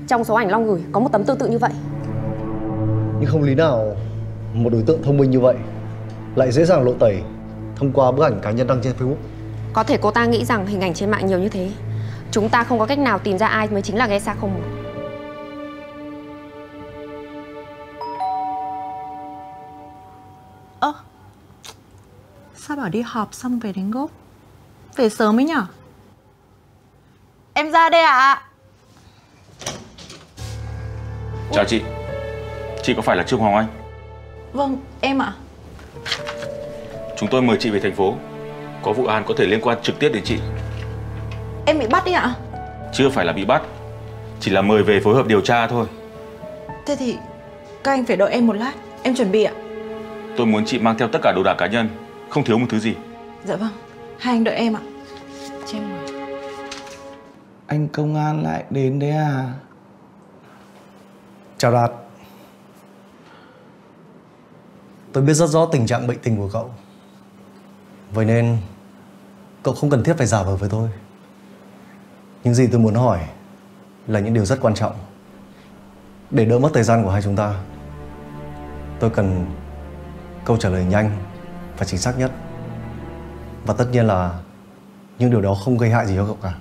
Trong số ảnh Long gửi có một tấm tương tự như vậy. Nhưng không lý nào một đối tượng thông minh như vậy lại dễ dàng lộ tẩy thông qua bức ảnh cá nhân đăng trên Facebook. Có thể cô ta nghĩ rằng hình ảnh trên mạng nhiều như thế, chúng ta không có cách nào tìm ra ai mới chính là Geisha 01. Sao bảo đi họp xong về đánh gốc? Về sớm ấy nhở? Em ra đây ạ. Chào chị. Chị có phải là Trương Hoàng Oanh? Vâng, em ạ. Chúng tôi mời chị về thành phố. Có vụ án có thể liên quan trực tiếp đến chị. Em bị bắt đi ạ? Chưa phải là bị bắt, chỉ là mời về phối hợp điều tra thôi. Thế thì các anh phải đợi em một lát, em chuẩn bị ạ. Tôi muốn chị mang theo tất cả đồ đạc cá nhân, không thiếu một thứ gì. Dạ vâng, hai anh đợi em ạ. Cho em mời. Anh công an lại đến đấy à? Chào Đạt. Tôi biết rất rõ tình trạng bệnh tình của cậu. Vậy nên cậu không cần thiết phải giả vờ với tôi. Những gì tôi muốn hỏi là những điều rất quan trọng. Để đỡ mất thời gian của hai chúng ta, tôi cần câu trả lời nhanh và chính xác nhất. Và tất nhiên là những điều đó không gây hại gì cho cậu cả.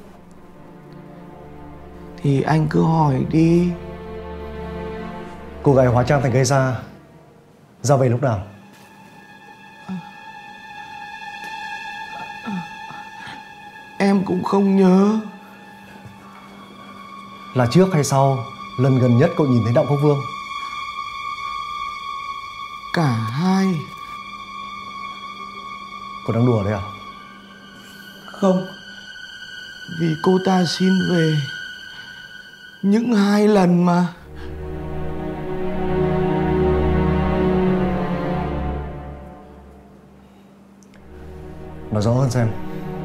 Thì anh cứ hỏi đi. Cô gái hóa trang thành Geisha ra về lúc nào? Em cũng không nhớ. Là trước hay sau lần gần nhất cậu nhìn thấy Đặng Quốc Vương? Cả hai. Cậu đang đùa đấy à? Không. Vì cô ta xin về những 2 lần mà. Nói rõ hơn xem.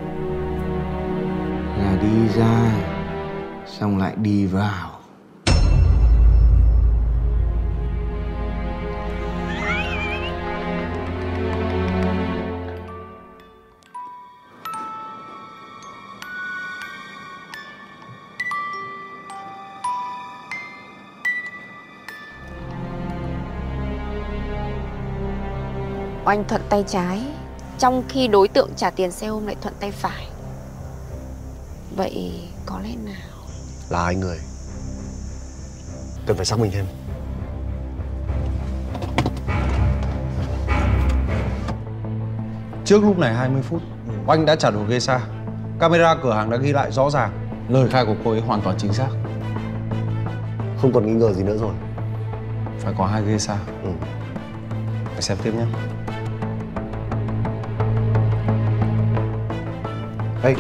Là đi ra xong lại đi vào. Oanh thuận tay trái, trong khi đối tượng trả tiền xe ôm lại thuận tay phải. Vậy có lẽ nào Là hai người. Cần phải xác minh thêm. Trước lúc này 20 phút, Oanh đã trả đồ Geisha. Camera cửa hàng đã ghi lại rõ ràng. Lời khai của cô ấy hoàn toàn chính xác. Không còn nghi ngờ gì nữa rồi. Phải có 2 Geisha. Phải xem tiếp nhé. Hey,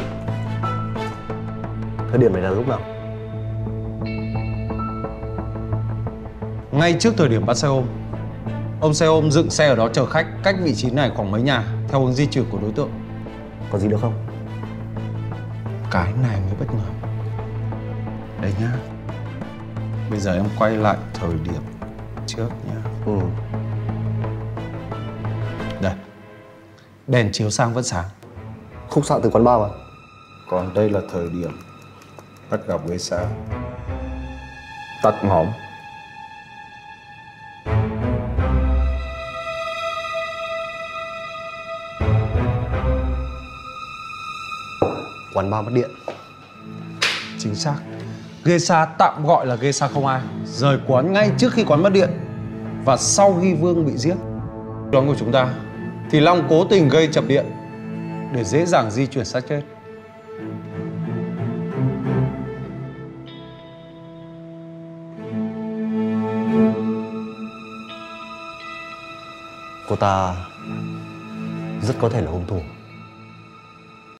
thời điểm này là lúc nào? Ngay trước thời điểm bắt xe ôm. Ông xe ôm dựng xe ở đó chờ khách, cách vị trí này khoảng mấy nhà, theo hướng di chuyển của đối tượng. Có gì nữa không? Cái này mới bất ngờ. Đây nhá. Bây giờ em quay lại thời điểm trước nhá. Đây. Đèn chiếu sang vẫn sáng. Khúc xạ từ quán bar mà. Còn đây là thời điểm bắt gặp Geisha. Tắt ngóm. Quán bar mất điện. Chính xác. Geisha tạm gọi là Geisha không ai rời quán ngay trước khi quán mất điện và sau khi Vương bị giết. Đoán của chúng ta thì Long cố tình gây chập điện để dễ dàng di chuyển xác chết. Cô ta rất có thể là hung thủ.